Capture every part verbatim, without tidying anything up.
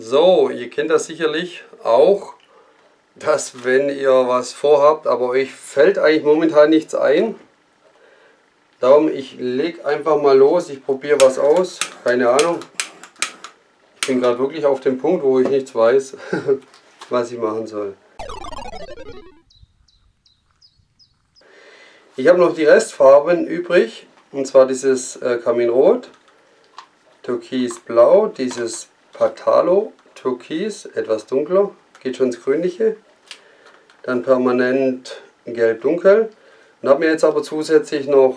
So, ihr kennt das sicherlich auch, dass wenn ihr was vorhabt, aber euch fällt eigentlich momentan nichts ein. Darum, ich lege einfach mal los, ich probiere was aus, keine Ahnung. Ich bin gerade wirklich auf dem Punkt, wo ich nichts weiß, was ich machen soll. Ich habe noch die Restfarben übrig, und zwar dieses äh, Kaminrot, Türkisblau, dieses Patalo Türkis, etwas dunkler, geht schon ins Grünliche, dann permanent Gelb-Dunkel und habe mir jetzt aber zusätzlich noch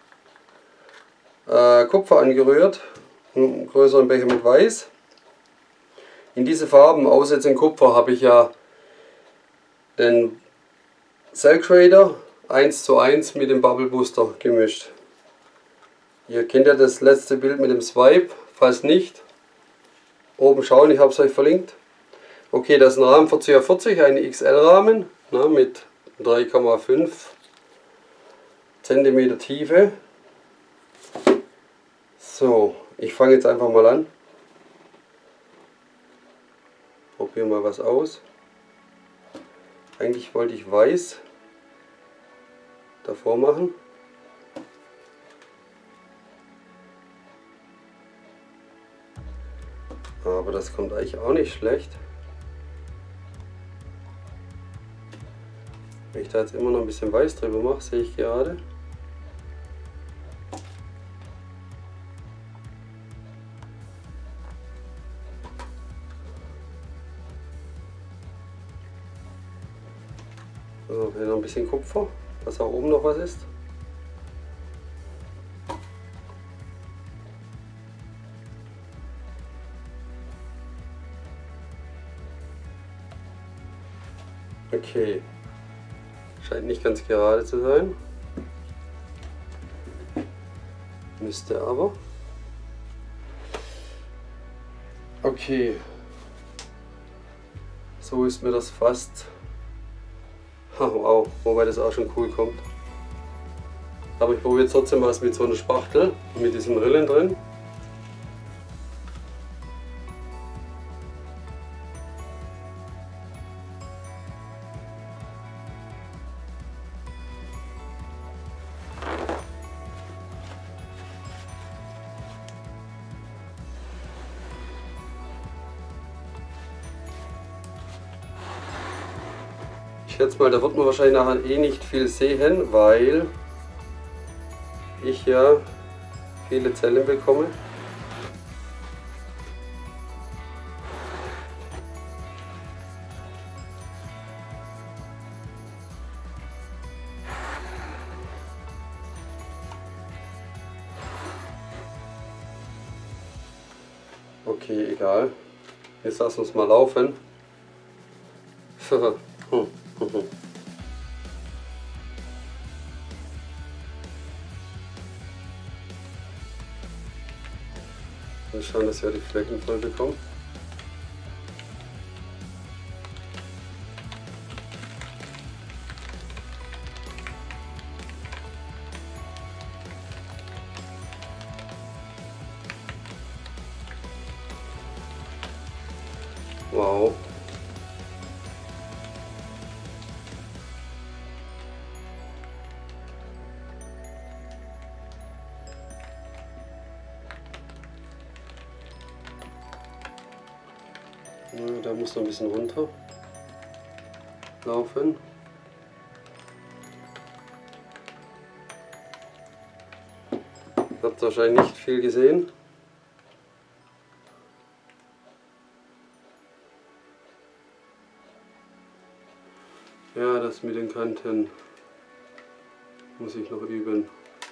äh, Kupfer angerührt, einen größeren Becher mit Weiß. In diese Farben, außer jetzt in Kupfer, habe ich ja den Cell Creator eins zu eins mit dem Bubble Booster gemischt. Ihr kennt ja das letzte Bild mit dem Swipe, falls nicht, oben schauen, ich habe es euch verlinkt. Okay, das ist ein Rahmen für C vierzig, ein X L-Rahmen mit drei Komma fünf Zentimeter Tiefe. So, ich fange jetzt einfach mal an. Probieren mal was aus. Eigentlich wollte ich weiß davor machen. Aber das kommt eigentlich auch nicht schlecht. Wenn ich da jetzt immer noch ein bisschen weiß drüber mache, sehe ich gerade. So, hier noch ein bisschen Kupfer, dass auch oben noch was ist. Okay, scheint nicht ganz gerade zu sein, müsste aber. Okay, so ist mir das fast. Oh, wow, wobei das auch schon cool kommt. Aber ich probiere trotzdem was mit so einer Spachtel, mit diesen Rillen drin. Ich schätze mal, da wird man wahrscheinlich nachher eh nicht viel sehen, weil ich ja viele Zellen bekomme. Okay, egal. Jetzt lassen wir es mal laufen. Und schauen, dass wir die Flecken voll bekommen. Wow. Da muss noch ein bisschen runter laufen. Habt wahrscheinlich nicht viel gesehen. Ja, das mit den Kanten muss ich noch üben.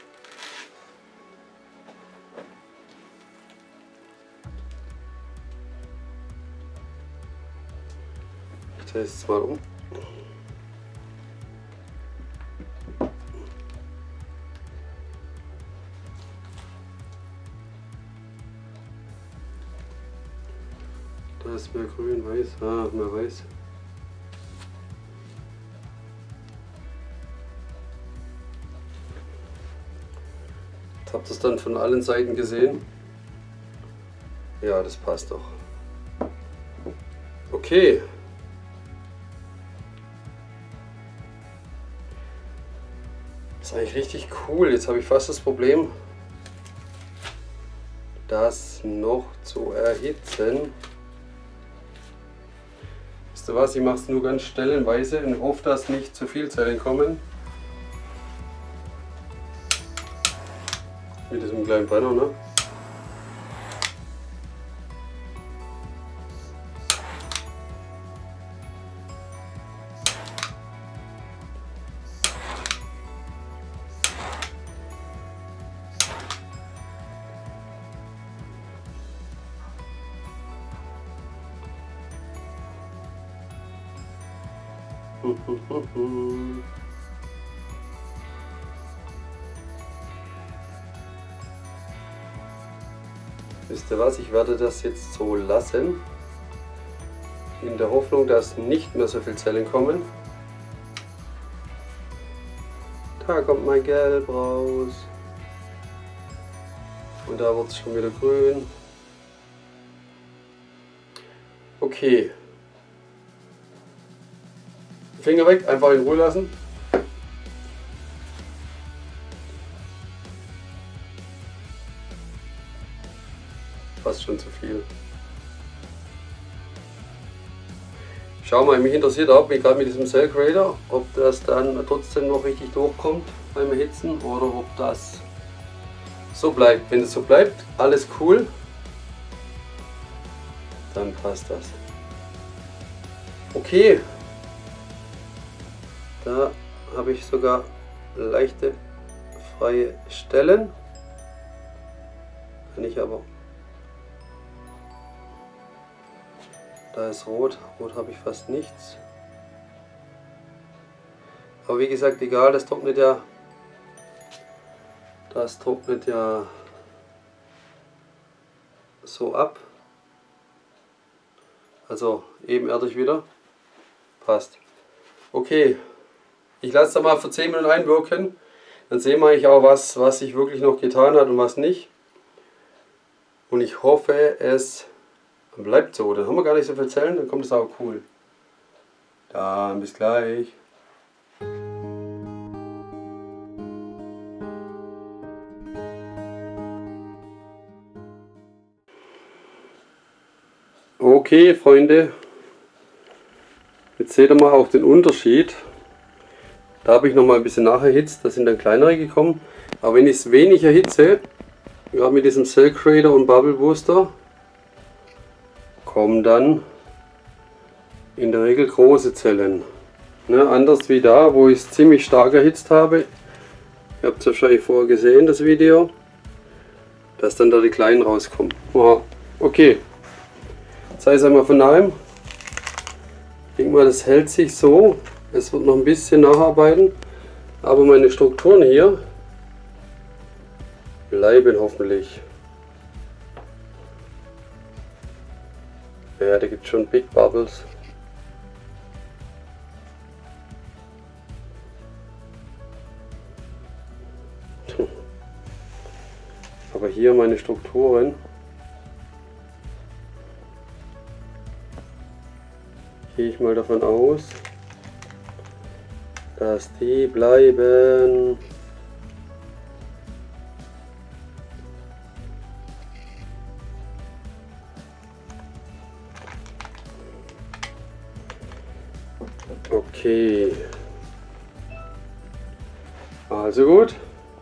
Ich drehe es mal um. Da ist mehr grün, weiß, ah, mehr weiß. Habt ihr es dann von allen Seiten gesehen? Ja, das passt doch. Okay. Das ist eigentlich richtig cool. Jetzt habe ich fast das Problem, das noch zu erhitzen. Wisst ihr was? Ich mache es nur ganz stellenweise und hoffe, dass nicht zu viel Zellen kommen. Mit diesem kleinen Brenner, ne? Wisst ihr was, ich werde das jetzt so lassen, in der Hoffnung, dass nicht mehr so viele Zellen kommen. Da kommt mein Gelb raus und da wird es schon wieder grün. Okay. Finger weg, einfach in Ruhe lassen. Fast schon zu viel. Schau mal, mich interessiert auch, wie gerade mit diesem Cell Creator, ob das dann trotzdem noch richtig durchkommt beim Erhitzen oder ob das so bleibt. Wenn es so bleibt, alles cool, dann passt das. Okay. Da habe ich sogar leichte freie Stellen. Kann ich aber. Da ist rot. Rot habe ich fast nichts. Aber wie gesagt, egal, das trocknet ja. Das trocknet ja so ab. Also ebenerdig wieder. Passt. Okay. Ich lasse da mal für zehn Minuten einwirken, dann sehen wir eigentlich auch, was, was sich wirklich noch getan hat und was nicht. Und ich hoffe, es bleibt so. Dann haben wir gar nicht so viel Zellen, dann kommt es auch cool. Dann bis gleich. Okay, Freunde, jetzt seht ihr mal auch den Unterschied. Da habe ich noch mal ein bisschen nacherhitzt, da sind dann kleinere gekommen. Aber wenn ich es wenig erhitze, gerade mit diesem Cell Creator und Bubble Booster, kommen dann in der Regel große Zellen. Ne, anders wie da, wo ich es ziemlich stark erhitzt habe. Ihr habt es wahrscheinlich vorher gesehen, das Video, dass dann da die kleinen rauskommen. Wow. Okay, zeige es einmal von nahem. Ich denke mal, das hält sich so. Es wird noch ein bisschen nacharbeiten, aber meine Strukturen hier bleiben hoffentlich. Ja, da gibt es schon Big Bubbles. Aber hier meine Strukturen, gehe ich mal davon aus, dass die bleiben. Okay. Also gut.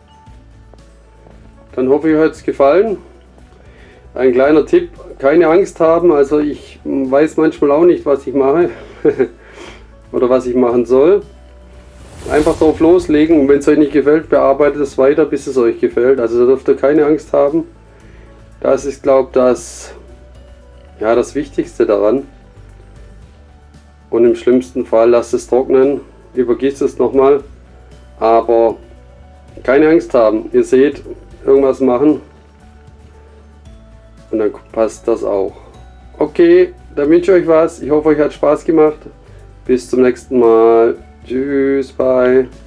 Dann hoffe ich, euch hat es gefallen. Ein kleiner Tipp, keine Angst haben. Also ich weiß manchmal auch nicht, was ich mache oder was ich machen soll. Einfach drauf loslegen und wenn es euch nicht gefällt, bearbeitet es weiter, bis es euch gefällt. Also da dürft ihr keine Angst haben. Das ist, glaube ich, das, ja, das Wichtigste daran. Und im schlimmsten Fall lasst es trocknen, übergießt es nochmal. Aber keine Angst haben. Ihr seht, irgendwas machen und dann passt das auch. Okay, dann wünsche ich euch was. Ich hoffe, euch hat Spaß gemacht. Bis zum nächsten Mal. Tschüss, bye.